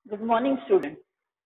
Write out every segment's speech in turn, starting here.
Good morning, students.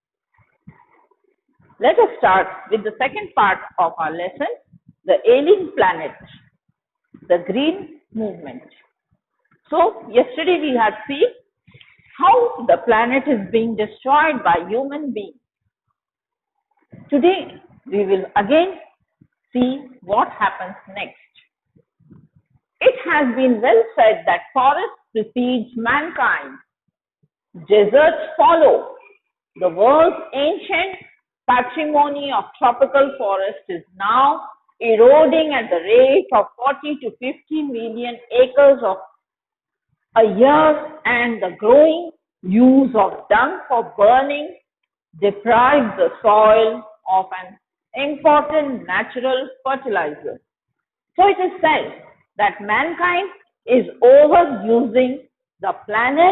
Let us start with the second part of our lesson, the alien planet, the green movement. So, yesterday we had seen how the planet is being destroyed by human beings. Today, we will again see what happens next. It has been well said that forest precedes mankind, deserts follow. The world's ancient patrimony of tropical forest is now eroding at the rate of 40 to 50 million acres of a year, and the growing use of dung for burning deprives the soil of an important natural fertilizer. So it is said that mankind is overusing the planet,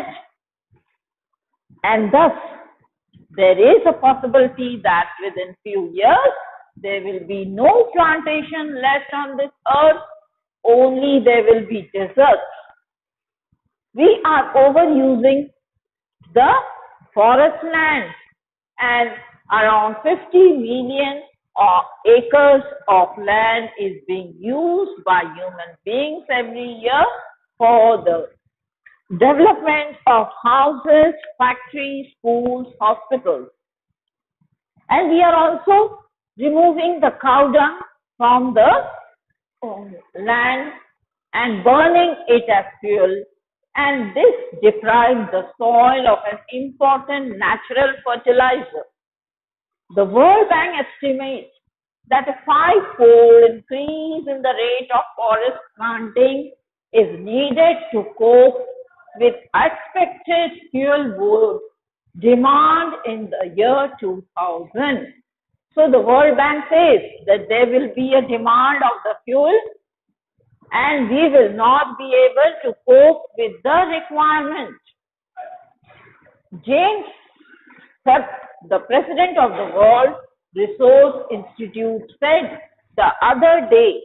and thus there is a possibility that within few years there will be no plantation left on this earth, only there will be deserts. We are overusing the forest land, and around 50 million acres of land is being used by human beings every year for the development of houses, factories, schools, hospitals. And we are also removing the cow dung from the land and burning it as fuel, and this deprives the soil of an important natural fertilizer. The World Bank estimates that a five-fold increase in the rate of forest planting is needed to cope with expected fuel wood demand in the year 2000. So the World Bank says that there will be a demand of the fuel and we will not be able to cope with the requirement. James Sutton, the president of the World Resource Institute, said the other day,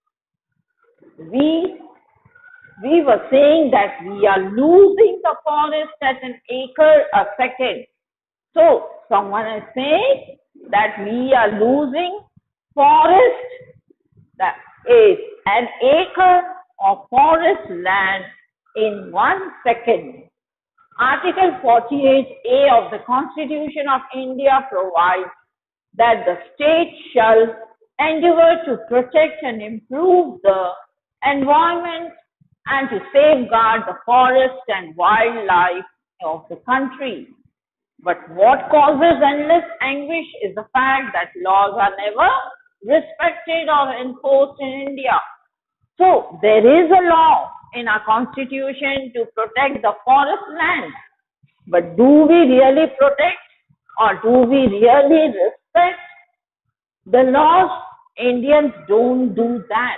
we were saying that we are losing the forest at an acre a second. So someone is saying that we are losing forest, that is an acre of forest land in 1 second. Article 48A of the Constitution of India provides that the state shall endeavor to protect and improve the environment and to safeguard the forest and wildlife of the country. But what causes endless anguish is the fact that laws are never respected or enforced in India. So there is a law in our constitution to protect the forest land. But do we really protect or do we really respect the laws? Indians don't do that.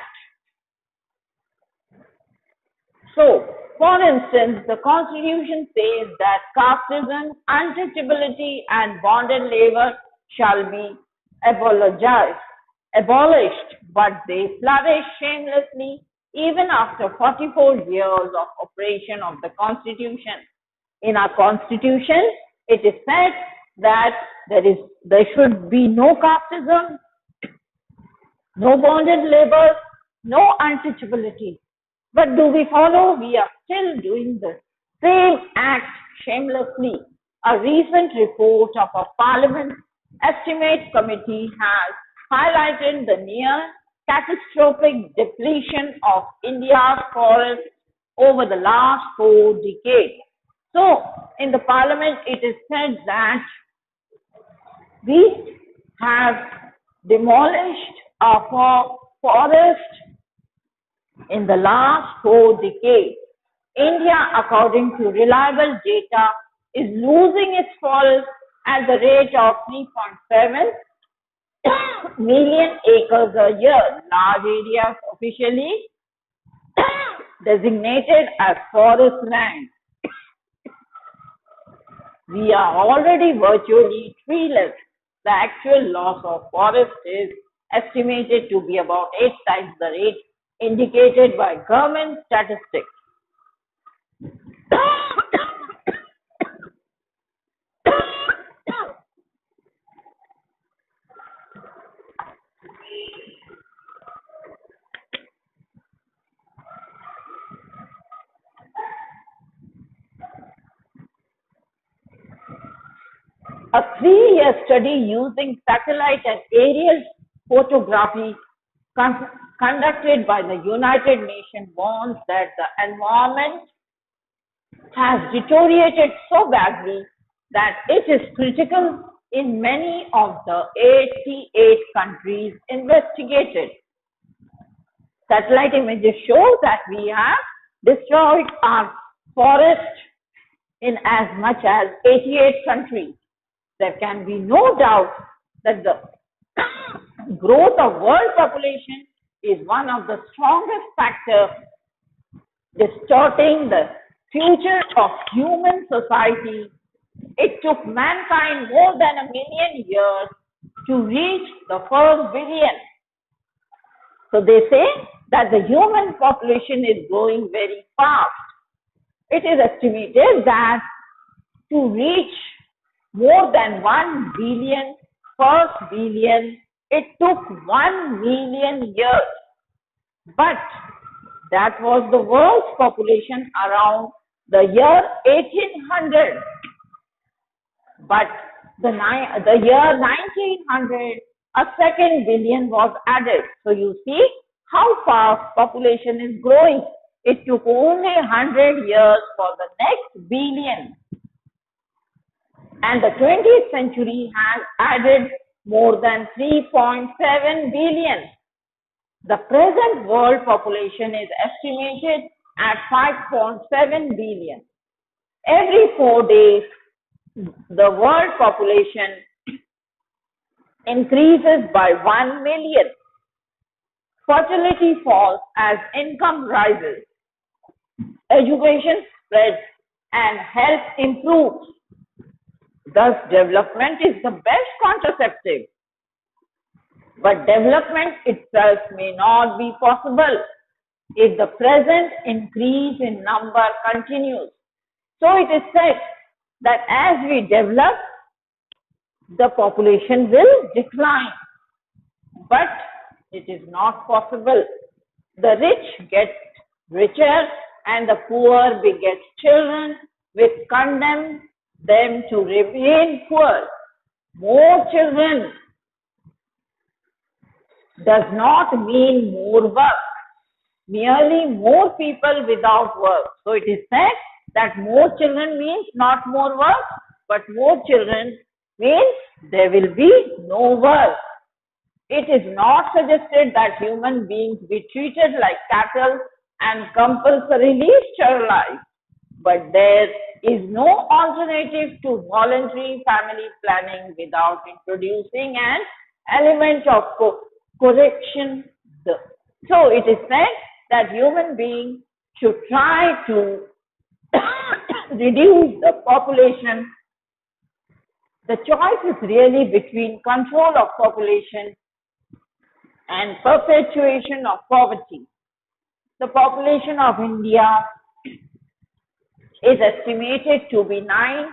So, for instance, the Constitution says that casteism, untouchability, and bonded labor shall be abolished, but they flourish shamelessly even after 44 years of operation of the Constitution. In our Constitution, it is said that there should be no casteism, no bonded labor, no untouchability. But do we follow? We are still doing the same act shamelessly. A recent report of a Parliament Estimate Committee has highlighted the near catastrophic depletion of India's forests over the last 4 decades. So, in the Parliament, it is said that we have demolished our forest in the last 4 decades. India, according to reliable data, is losing its forest at the rate of 3.7 million acres a year, large areas officially designated as forest land. We are already virtually treeless. The actual loss of forest is estimated to be about 8 times the rate indicated by government statistics. A 3-year study using satellite and aerial photography conducted by the United Nations warns that the environment has deteriorated so badly that it is critical in many of the 88 countries investigated. Satellite images show that we have destroyed our forest in as much as 88 countries. There can be no doubt that the growth of world population is one of the strongest factors distorting the future of human society. It took mankind more than 1,000,000 years to reach the first billion. So they say that the human population is growing very fast. It is estimated that to reach more than 1 billion, first billion, it took 1,000,000 years. But that was the world's population around the year 1800. But the year 1900, a second billion was added. So you see how fast population is growing. It took only 100 years for the next billion. And the 20th century has added more than 3.7 billion. The present world population is estimated at 5.7 billion. Every 4 days, the world population increases by 1 million. Fertility falls as income rises. Education spreads and health improves. Thus, development is the best contraceptive. But development itself may not be possible if the present increase in number continues. So it is said that as we develop, the population will decline. But it is not possible. The rich get richer and the poor beget children, which condemn them to remain poor. More children does not mean more work, merely more people without work. So it is said that more children means not more work, but more children means there will be no work. It is not suggested that human beings be treated like cattle and compulsorily sterilized, but there is no alternative to voluntary family planning without introducing an element of correction. So it is said that human beings should try to reduce the population. The choice is really between control of population and perpetuation of poverty. The population of India is estimated to be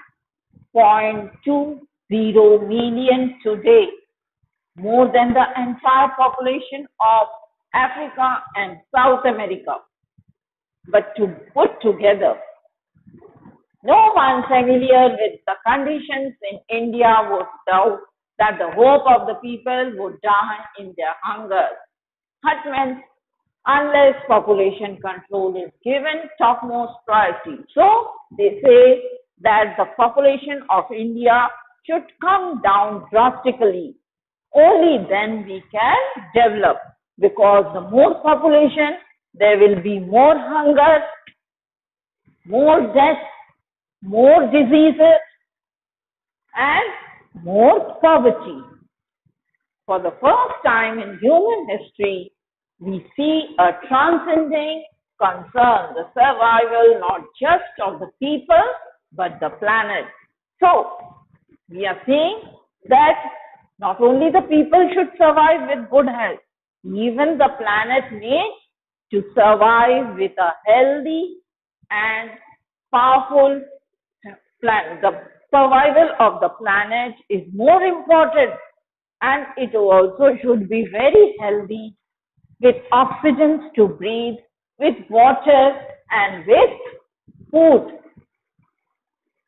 9.20 million today, more than the entire population of Africa and South America. But to put together, no one familiar with the conditions in India would doubt that the hope of the people would die in their hunger. That means unless population control is given topmost priority. So they say that the population of India should come down drastically. Only then we can develop, because the more population, there will be more hunger, more death, more diseases, and more poverty. For the first time in human history, we see a transcending concern, the survival not just of the people, but the planet. So, we are seeing that not only the people should survive with good health, even the planet needs to survive with a healthy and powerful planet. The survival of the planet is more important, and it also should be very healthy, with oxygen to breathe, with water, and with food.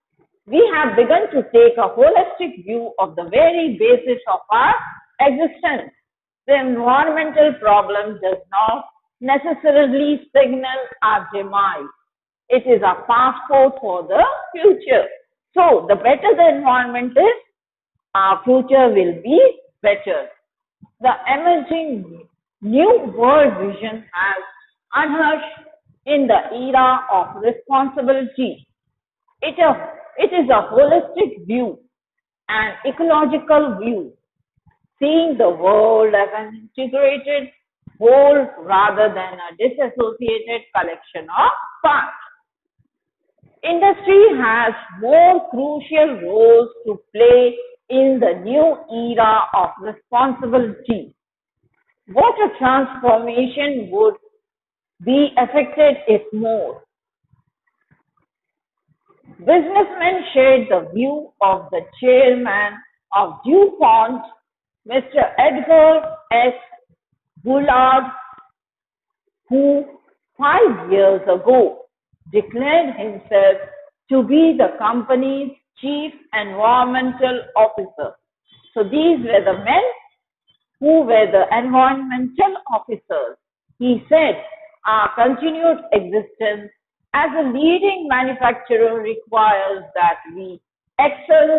We have begun to take a holistic view of the very basis of our existence. The environmental problem does not necessarily signal our demise. It is a passport for the future. So, the better the environment is, our future will be better. The emerging new world vision has unearthed in the era of responsibility. It is a holistic view, an ecological view, seeing the world as an integrated whole rather than a disassociated collection of parts. Industry has more crucial roles to play in the new era of responsibility. What a transformation would be affected if more businessmen shared the view of the chairman of DuPont, Mr. Edgar S. Bullard, who 5 years ago declared himself to be the company's chief environmental officer. So these were the men who were the environmental officers. He said, our continued existence as a leading manufacturer requires that we excel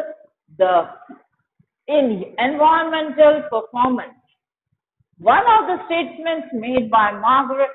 in environmental performance. One of the statements made by Margaret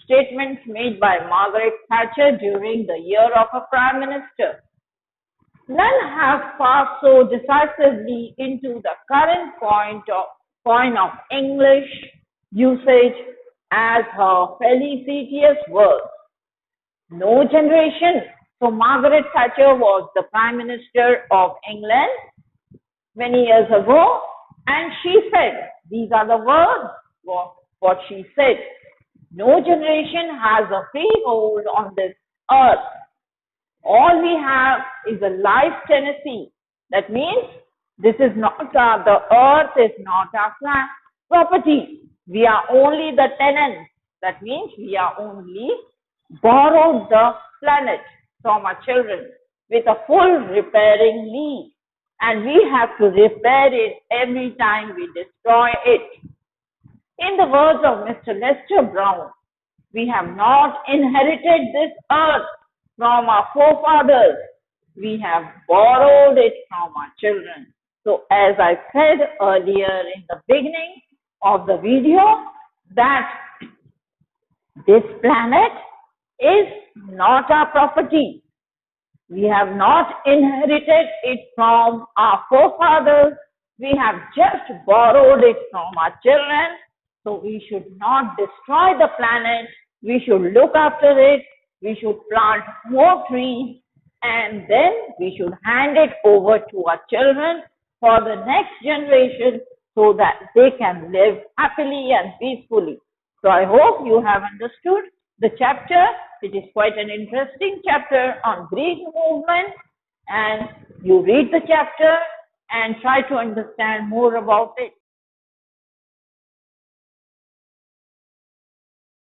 Thatcher during the year of a prime minister. None have passed so decisively into the current point of English usage as her felicitous words. No generation. So Margaret Thatcher was the Prime Minister of England many years ago, and she said, these are the words, what she said. No generation has a freehold on this earth. All we have is a life tenancy. That means this is not the earth is not our property. We are only the tenants. That means we are only borrowed the planet from our children with a full repairing lease. And we have to repair it every time we destroy it. In the words of Mr. Lester Brown, we have not inherited this earth from our forefathers. We have borrowed it from our children. So as I said earlier in the beginning of the video, that this planet is not our property. We have not inherited it from our forefathers. We have just borrowed it from our children. So we should not destroy the planet. We should look after it. We should plant more trees, and then we should hand it over to our children for the next generation so that they can live happily and peacefully. So I hope you have understood the chapter. It is quite an interesting chapter on green movement, and you read the chapter and try to understand more about it.